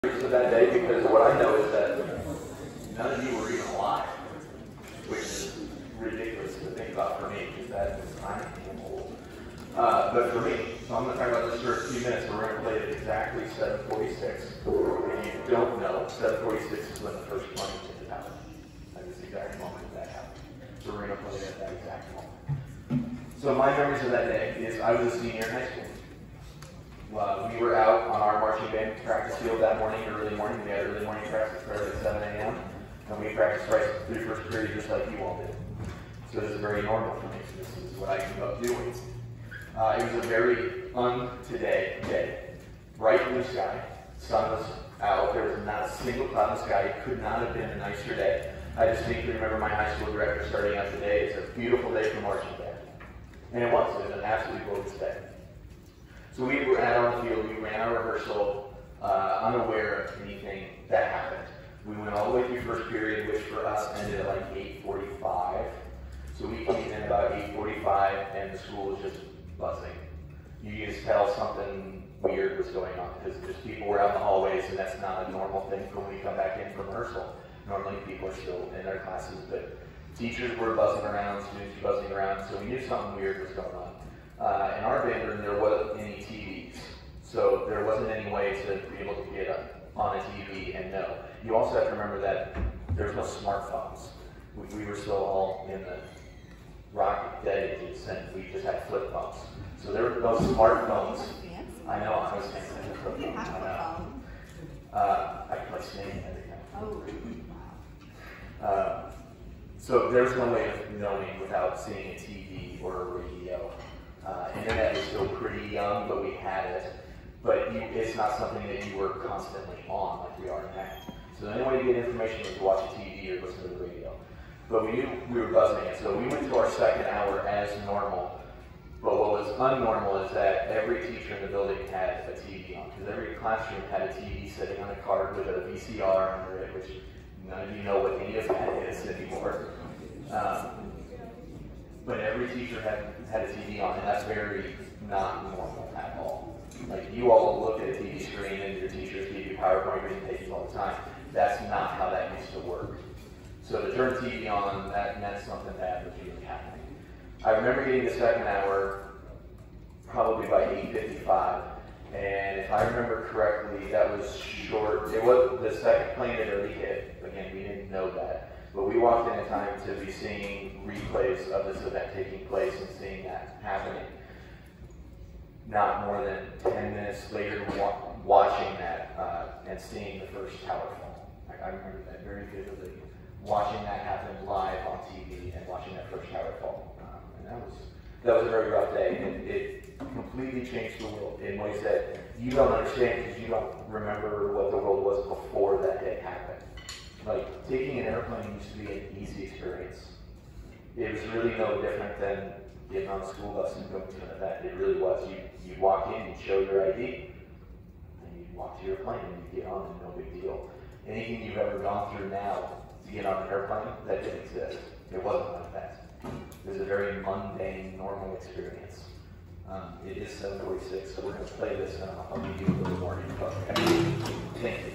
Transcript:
Of that day, because what I know is that none of you were even alive, which is ridiculous to think about for me, because that is I'm old. But for me, so I'm going to talk about this for a few minutes. We're going to play at exactly 7:46. If you don't know, 7:46 is when the first plane hit the tower. At this exact moment that happened. So we're going to play it at that exact moment. So my memories of that day is I was a senior in high school. We were out on our marching band practice field that morning, early morning. We had early morning practice, started at 7 a.m. And we practiced right through first period just like you all did. So this is very normal for me. So this is what I grew up doing. It was a very today day. Bright blue sky. Sun was out. There was not a single cloud in the sky. It could not have been a nicer day. I distinctly remember my high school director starting out the day. It's a beautiful day for marching band. And it was. It was an absolutely gorgeous day. So we were out on the field, we ran our rehearsal, unaware of anything that happened. We went all the way through first period, which for us ended at like 8:45. So we came in about 8:45 and the school was just buzzing. You could just tell something weird was going on because just people were out in the hallways, and that's not a normal thing for when we come back in from rehearsal. Normally people are still in their classes, but teachers were buzzing around, students were buzzing around, so we knew something weird was going on. In our band room, there wasn't any TVs, so there wasn't any way to be able to get on a TV and know. You also have to remember that there's no smartphones. We were still all in the rocket days, and we just had flip phones. So there were no smartphones. I know, I was thinking of flip phones. I know. I can play Snake and everything. Oh, wow. So there's no way of knowing without seeing a TV or a radio. Internet was still pretty young, but we had it. But it's not something that you were constantly on like we are now. So the only way to get information was to watch a TV or listen to the radio. But we knew we were buzzing it, so we went to our second hour as normal. But what was unnormal is that every teacher in the building had a TV on, because every classroom had a TV sitting on a card with a VCR under it, which none of you know what any of that is anymore. But every teacher had a TV on, and that's very not normal at all. Like, you all look at a TV screen and your teachers give you PowerPoint presentations all the time. That's not how that used to work. So to turn TV on, that meant something bad was really happening. I remember getting the second hour probably by 8:55, and if I remember correctly, that was short. It was the second plane had already hit. Again, we didn't know that. But we walked in time to be seeing replays of this event taking place and seeing that happening. Not more than 10 minutes later, watching that and seeing the first tower fall. I remember that very vividly. Watching that happen live on TV and watching that first tower fall. And that was a very rough day. And it completely changed the world in ways that you don't understand because you don't remember what the world was before that day happened. Like, taking an airplane used to be an easy experience. It was really no different than getting on a school bus and going to an event. It really was. You'd walk in, you'd show your ID, and you'd walk to your plane, and you'd get on, and no big deal. Anything you've ever gone through now to get on an airplane, that didn't exist. It wasn't like that. It was a very mundane, normal experience. It is 7:46, so we're going to play this, and I'll give you a little more info. Thank you.